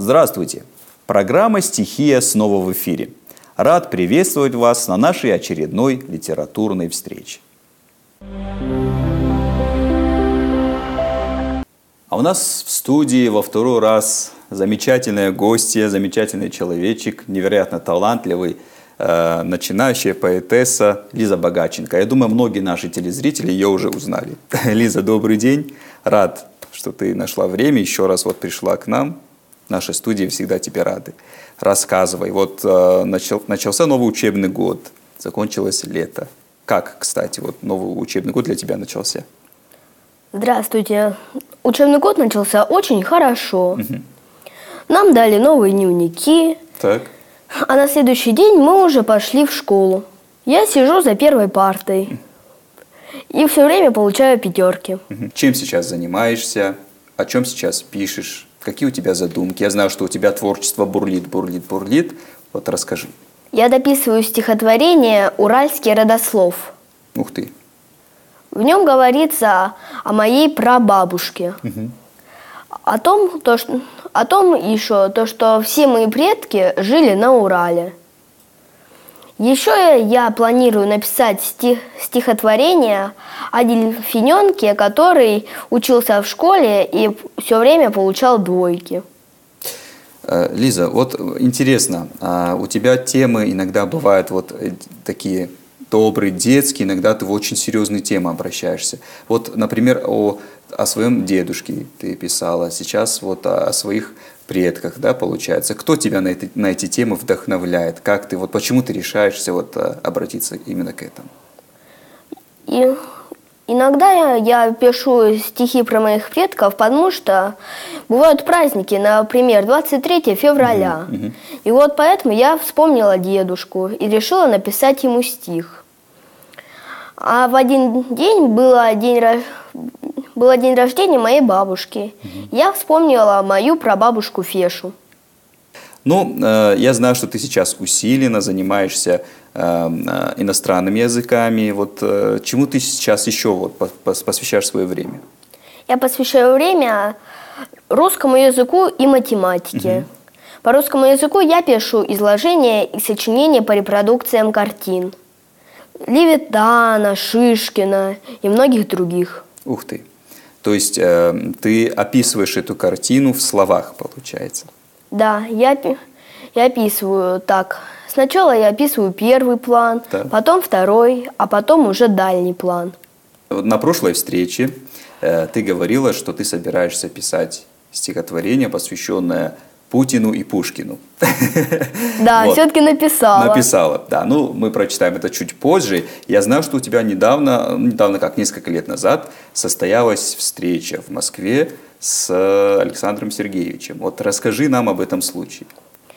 Здравствуйте! Программа «Стихия» снова в эфире. Рад приветствовать вас на нашей очередной литературной встрече. А у нас в студии во второй раз замечательная гостья, замечательный человечек, невероятно талантливый, начинающая поэтесса Лиза Богаченко. Я думаю, многие наши телезрители ее уже узнали. Лиза, добрый день. Рад, что ты нашла время, еще раз пришла к нам. В нашей студии всегда тебе рады. Рассказывай. Начался новый учебный год, закончилось лето. Как, кстати, новый учебный год для тебя начался? Здравствуйте. Учебный год начался очень хорошо. Нам дали новые дневники. Так. А на следующий день мы уже пошли в школу. Я сижу за первой партой. И все время получаю пятерки. Чем сейчас занимаешься? О чем сейчас пишешь? Какие у тебя задумки? Я знаю, что у тебя творчество бурлит. Вот расскажи. Я дописываю стихотворение «Уральский родослов». Ух ты. В нем говорится о моей прабабушке. О том, что все мои предки жили на Урале. Еще я планирую написать стихотворение о дельфиненке, который учился в школе и все время получал двойки. Лиза, интересно, у тебя темы иногда бывают такие добрые, детские, иногда ты в очень серьезные темы обращаешься. Например, о своем дедушке ты писала, сейчас о своих предках, да, получается. Кто тебя на эти темы вдохновляет? Как ты, почему ты решаешься обратиться именно к этому? Иногда я пишу стихи про моих предков, потому что бывают праздники, например, 23 февраля. И поэтому я вспомнила дедушку и решила написать ему стих. А в один день был день рождения моей бабушки. Я вспомнила мою прабабушку Фешу. Я знаю, что ты сейчас усиленно занимаешься иностранными языками. Чему ты сейчас еще посвящаешь свое время? Я посвящаю время русскому языку и математике. По русскому языку я пишу изложения и сочинения по репродукциям картин Левитана, Шишкина и многих других. Ух ты! То есть ты описываешь эту картину в словах, получается? Да, я описываю так. Сначала я описываю первый план, да. Потом второй, а потом уже дальний план. На прошлой встрече ты говорила, что ты собираешься писать стихотворение, посвященное Путину и Пушкину. Да, все-таки написала. Написала, да. Мы прочитаем это чуть позже. Я знаю, что у тебя недавно, как несколько лет назад, состоялась встреча в Москве с Александром Сергеевичем. Расскажи нам об этом случае.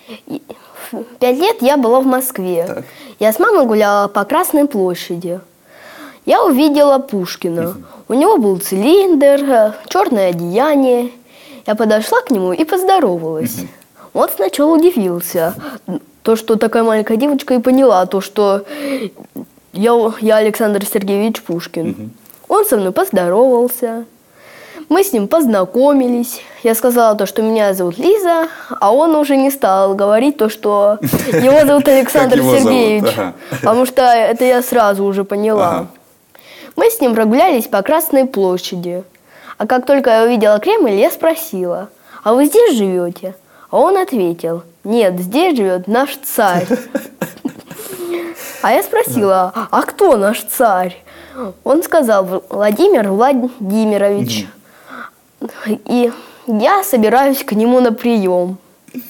5 лет я была в Москве. Так. Я с мамой гуляла по Красной площади. Я увидела Пушкина. У него был цилиндр, черное одеяние. Я подошла к нему и поздоровалась. Он сначала удивился, что такая маленькая девочка, и поняла, что я Александр Сергеевич Пушкин. Он со мной поздоровался. Мы с ним познакомились. Я сказала что меня зовут Лиза, а он уже не стал говорить что его зовут Александр Сергеевич. Потому что это я сразу уже поняла. Мы с ним прогулялись по Красной площади. А как только я увидела Кремль, я спросила: «А вы здесь живете?» А он ответил: «Нет, здесь живет наш царь». А я спросила: «А кто наш царь?» Он сказал: «Владимир Владимирович». И я собираюсь к нему на прием.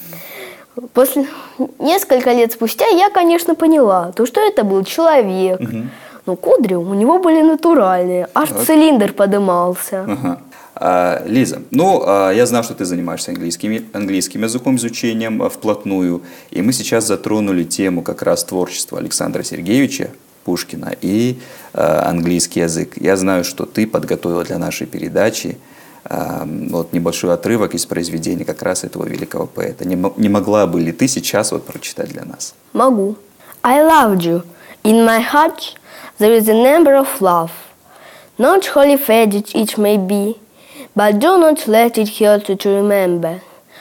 Несколько лет спустя я, конечно, поняла, что это был человек. Но кудри у него были натуральные, аж цилиндр подымался. Лиза, я знаю, что ты занимаешься английским языком, изучением вплотную. И мы сейчас затронули тему как раз творчества Александра Сергеевича Пушкина и английский язык. Я знаю, что ты подготовила для нашей передачи небольшой отрывок из произведения как раз этого великого поэта. Не могла бы ли ты сейчас прочитать для нас? Могу. I loved you. In my heart there is a number of love. Not wholly faded it may be, but do not let it hurt you to remember.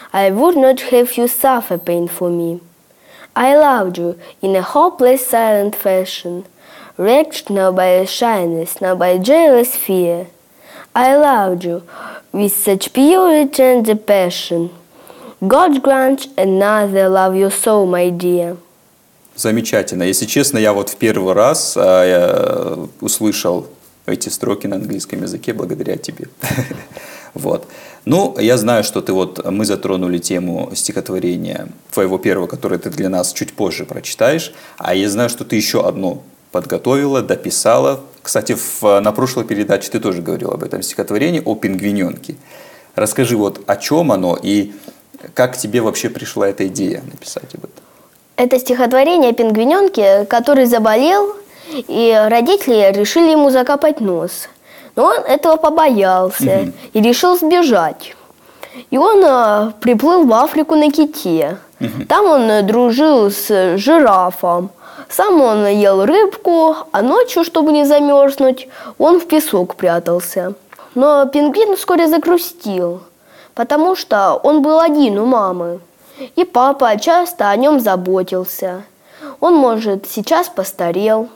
I would not have you suffer pain for me. I loved you in a hopeless silent fashion, wrecked now by shyness, now by jealous fear. I loved you with such pure tender passion. God grant another love you so, my dear. Замечательно. Если честно, я вот в первый раз услышал эти строки на английском языке благодаря тебе. Вот. Ну, я знаю, что мы затронули тему стихотворения твоего первого, которое ты для нас чуть позже прочитаешь, а я знаю, что ты еще одно подготовила, дописала. Кстати, на прошлой передаче ты тоже говорил об этом стихотворении, о пингвиненке. Расскажи, о чем оно и как тебе вообще пришла эта идея написать об этом? Это стихотворение о пингвиненке, который заболел, и родители решили ему закапать нос. Но он этого побоялся и решил сбежать. И он приплыл в Африку на ките. Там он дружил с жирафом. Сам он ел рыбку, а ночью, чтобы не замерзнуть, он в песок прятался. Но пингвин вскоре загрустил, потому что он был один у мамы. И папа часто о нем заботился. Он, может, сейчас постарел.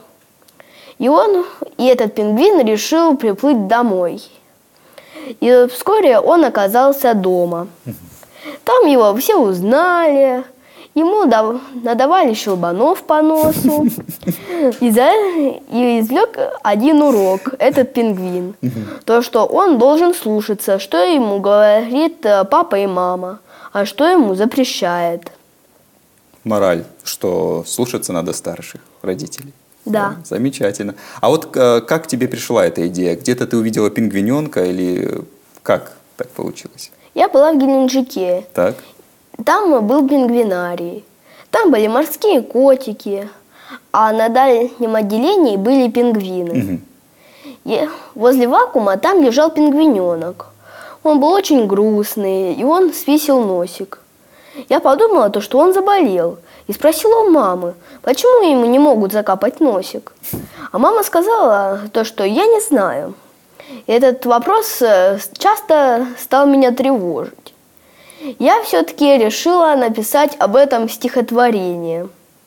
И этот пингвин решил приплыть домой. И вскоре он оказался дома. Там его все узнали, ему надавали щелбанов по носу. И извлек один урок, этот пингвин. То, что он должен слушаться, что ему говорит папа и мама, а что ему запрещает. Мораль, что слушаться надо старших родителей. Да. Замечательно. А как тебе пришла эта идея? Где-то ты увидела пингвиненка или как так получилось? Я была в Геленджике. Так. Там был пингвинарий. Там были морские котики, а на дальнем отделении были пингвины. И возле вакуума там лежал пингвиненок. Он был очень грустный, и он свесил носик. Я подумала, что он заболел, и спросила у мамы, почему ему не могут закапать носик. А мама сказала что я не знаю. И этот вопрос часто стал меня тревожить. Я все-таки решила написать об этом стихотворение.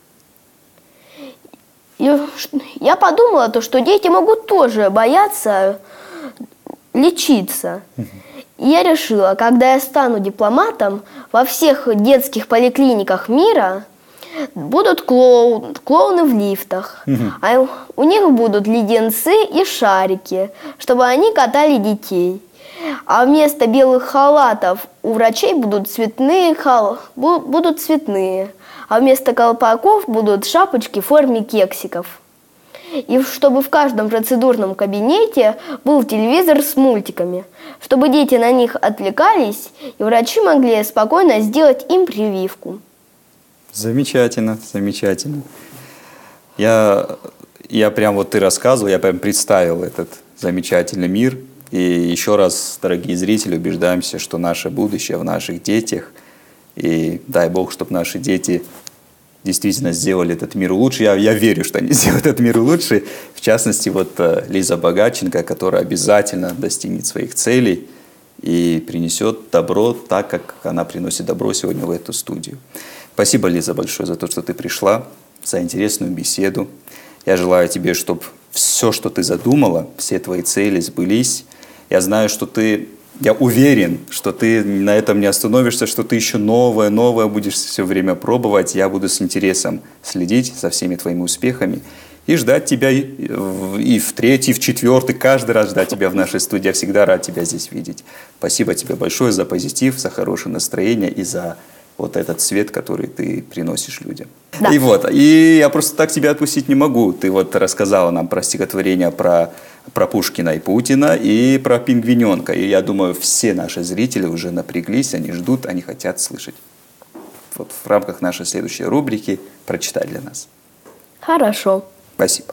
И я подумала, что дети могут тоже бояться лечиться. И я решила, когда я стану дипломатом, во всех детских поликлиниках мира будут клоуны в лифтах. А у них будут леденцы и шарики, чтобы они катали детей. А вместо белых халатов у врачей будут цветные, а вместо колпаков будут шапочки в форме кексиков. И чтобы в каждом процедурном кабинете был телевизор с мультиками, чтобы дети на них отвлекались, и врачи могли спокойно сделать им прививку. Замечательно, замечательно. Я прям ты рассказывал, я прям представил этот замечательный мир. И еще раз, дорогие зрители, убеждаемся, что наше будущее в наших детях. И дай Бог, чтобы наши дети действительно сделали этот мир лучше. Я верю, что они сделают этот мир лучше. В частности, Лиза Богаченко, которая обязательно достигнет своих целей и принесет добро так, как она приносит добро сегодня в эту студию. Спасибо, Лиза, большое за то, что ты пришла, за интересную беседу. Я желаю тебе, чтобы все, что ты задумала, все твои цели сбылись. Я знаю, я уверен, что ты на этом не остановишься, что ты еще новое будешь все время пробовать. Я буду с интересом следить за всеми твоими успехами и ждать тебя и в третий, и в четвертый, каждый раз ждать тебя в нашей студии. Я всегда рад тебя здесь видеть. Спасибо тебе большое за позитив, за хорошее настроение и за этот свет, который ты приносишь людям. Да. И я просто так тебя отпустить не могу. Ты рассказала нам про стихотворение про Пушкина и Путина и про пингвиненка. И я думаю, все наши зрители уже напряглись, они ждут, они хотят слышать. В рамках нашей следующей рубрики прочитай для нас. Хорошо. Спасибо.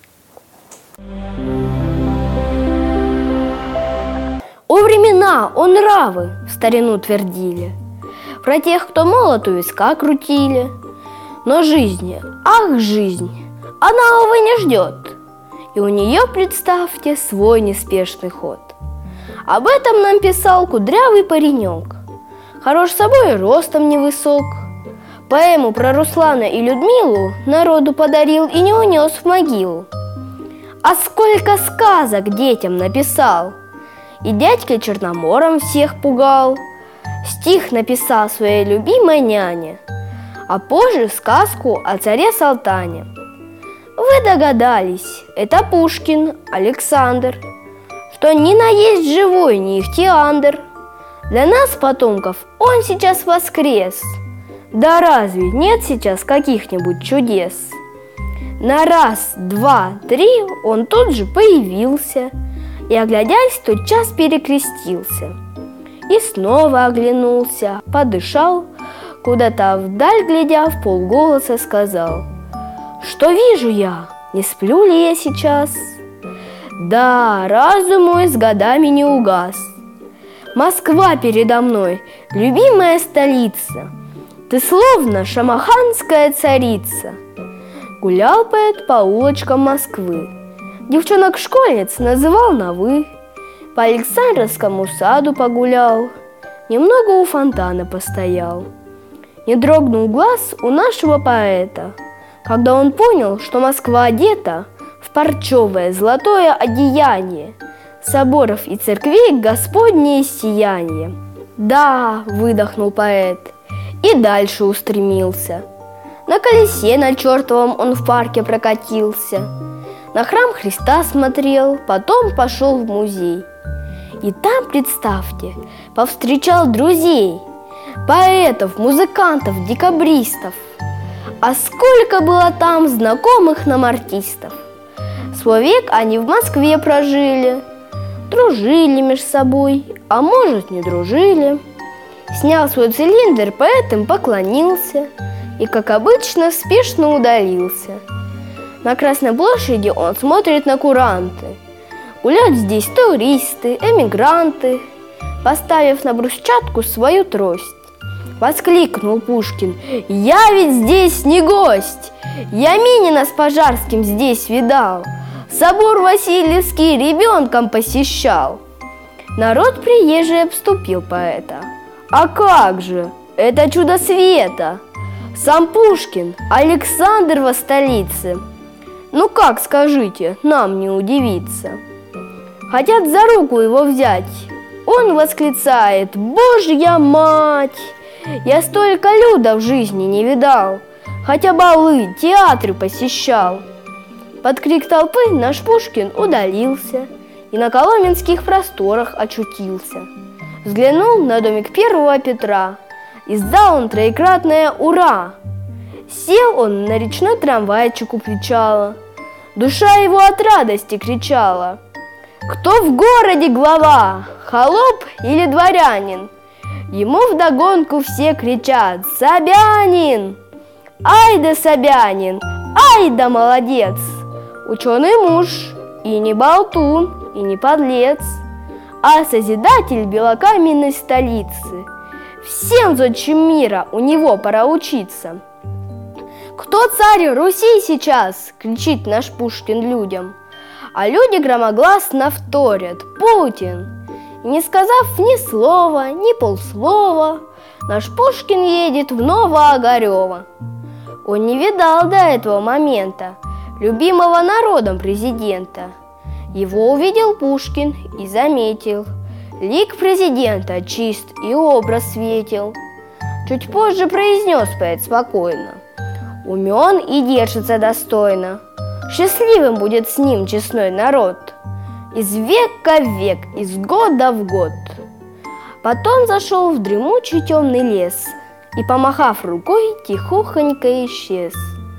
О времена, о нравы, в старину твердили, про тех, кто молот у виска крутили. Но жизнь, ах, жизнь, она, увы, не ждет. И у нее, представьте, свой неспешный ход. Об этом нам писал кудрявый паренек, Хорош собой и ростом невысок. Поэму про Руслана и Людмилу народу подарил и не унес в могилу. А сколько сказок детям написал! И дядька Черномором всех пугал. Стих написал своей любимой няне, а позже сказку о царе Салтане. Вы догадались, это Пушкин Александр, что ни наесть живой, ни ихтиандр. Для нас, потомков, он сейчас воскрес. Да разве нет сейчас каких-нибудь чудес? На раз, два, три он тут же появился и, оглядясь, тотчас перекрестился. И снова оглянулся, подышал, куда-то вдаль глядя, вполголоса сказал: что вижу я, не сплю ли я сейчас? Да, разум мой с годами не угас. Москва передо мной, любимая столица, ты словно шамаханская царица. Гулял поэт по улочкам Москвы, девчонок-школьниц называл на «вы». По Александровскому саду погулял, немного у фонтана постоял. Не дрогнул глаз у нашего поэта, когда он понял, что Москва одета в парчевое золотое одеяние, соборов и церквей Господнее сияние. «Да», — выдохнул поэт, и дальше устремился. На колесе на чертовом он в парке прокатился, на храм Христа смотрел, потом пошел в музей. И там, представьте, повстречал друзей, поэтов, музыкантов, декабристов. А сколько было там знакомых нам артистов! Свой век они в Москве прожили, дружили между собой, а может, не дружили. Снял свой цилиндр, поэт им поклонился и, как обычно, спешно удалился. На Красной площади он смотрит на куранты. Гуляют здесь туристы, эмигранты. Поставив на брусчатку свою трость, воскликнул Пушкин: «Я ведь здесь не гость! Я Минина с Пожарским здесь видал, собор Васильевский ребенком посещал». Народ приезжий обступил поэта. А как же, это чудо света! Сам Пушкин, Александр во столице. Ну как, скажите, нам не удивиться? Хотят за руку его взять. Он восклицает: «Божья мать! Я столько люда в жизни не видал, хотя балы, театры посещал». Под крик толпы наш Пушкин удалился и на коломенских просторах очутился. Взглянул на домик первого Петра, издал он троекратное «Ура!». Сел он на речной трамвайчик у причала, душа его от радости кричала: «Кто в городе глава, холоп или дворянин?» Ему вдогонку все кричат: «Собянин! Ай да Собянин! Ай да молодец! Ученый муж, и не болтун, и не подлец, а созидатель белокаменной столицы. Всем зодчим мира у него пора учиться». «Кто царь Руси сейчас?» — кричит наш Пушкин людям. А люди громогласно вторят: «Путин!» И не сказав ни слова, ни полслова, наш Пушкин едет в Новоогарево. Он не видал до этого момента любимого народом президента. Его увидел Пушкин и заметил: лик президента чист и образ светел. Чуть позже произнес поэт спокойно: умен и держится достойно, счастливым будет с ним честной народ, из века в век, из года в год. Потом зашел в дремучий темный лес и, помахав рукой, тихохонько исчез.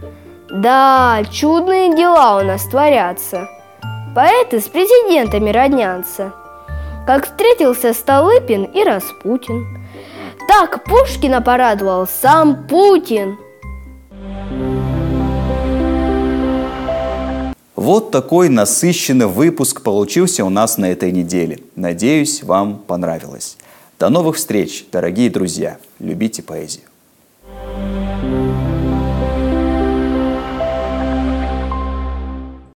Да, чудные дела у нас творятся, поэты с президентами роднятся. Как встретился Столыпин и Распутин, так Пушкина порадовал сам Путин. Вот такой насыщенный выпуск получился у нас на этой неделе. Надеюсь, вам понравилось. До новых встреч, дорогие друзья. Любите поэзию.